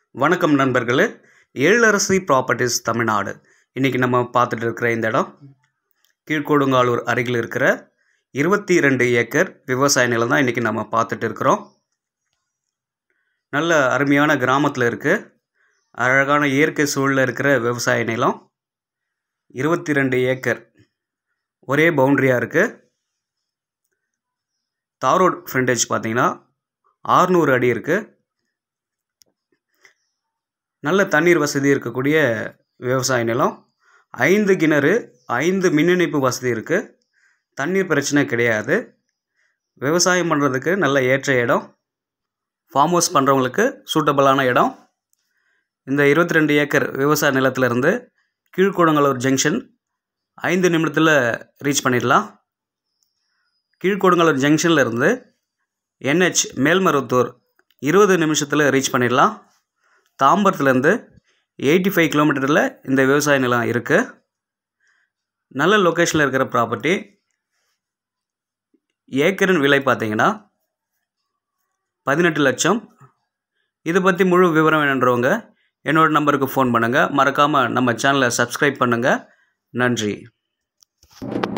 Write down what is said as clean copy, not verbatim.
வணக்கம் நண்பர்களே, எழிலரசி ப்ராப்பர்ட்டிஸ் தமிழ்நாடு. இன்றைக்கி நம்ம பார்த்துட்டு இருக்கிற இந்த இடம் கீழ்கொடுங்காலூர் அருகில் இருக்கிற 22 ஏக்கர் விவசாய நிலம் தான் இன்றைக்கி நம்ம பார்த்துட்டு இருக்கிறோம். நல்ல அருமையான கிராமத்தில் இருக்குது. அழகான இயற்கை சூழலில் இருக்கிற விவசாய நிலம் 22 ஏக்கர் ஒரே பவுண்ட்ரியாக இருக்குது. தார் ரோட் ஃப்ரண்டேஜ் பார்த்திங்கன்னா 600 அடி இருக்குது. நல்ல தண்ணீர் வசதி இருக்கக்கூடிய விவசாய நிலம். 5 கிணறு, 5 மின் இணைப்பு வசதி இருக்குது. தண்ணீர் பிரச்சனை கிடையாது. விவசாயம் பண்ணுறதுக்கு நல்ல ஏற்ற இடம். ஃபார்ம் ஹவுஸ் பண்ணுறவங்களுக்கு சூட்டபிளான இடம். இந்த 22 ஏக்கர் விவசாய நிலத்திலிருந்து கீழ்கொடுங்காலூர் ஜங்ஷன் 5 நிமிடத்தில் ரீச் பண்ணிடலாம். கீழ்கொடுங்காலூர் ஜங்ஷன்லேருந்து NH மேல்மருவத்தூர் 20 நிமிஷத்தில் ரீச் பண்ணிடலாம். தாம்பரத்துலேருந்து 85 கிலோமீட்டரில் இந்த விவசாய நிலம் இருக்குது. நல்ல லொக்கேஷனில் இருக்கிற ப்ராப்பர்ட்டி. ஏக்கரின் விலை பார்த்திங்கன்னா 18 லட்சம். இதை பற்றி முழு விவரம் வேணுன்றவங்க என்னோடய நம்பருக்கு ஃபோன் பண்ணுங்கள். மறக்காமல் நம்ம சேனலை சப்ஸ்கிரைப் பண்ணுங்கள். நன்றி.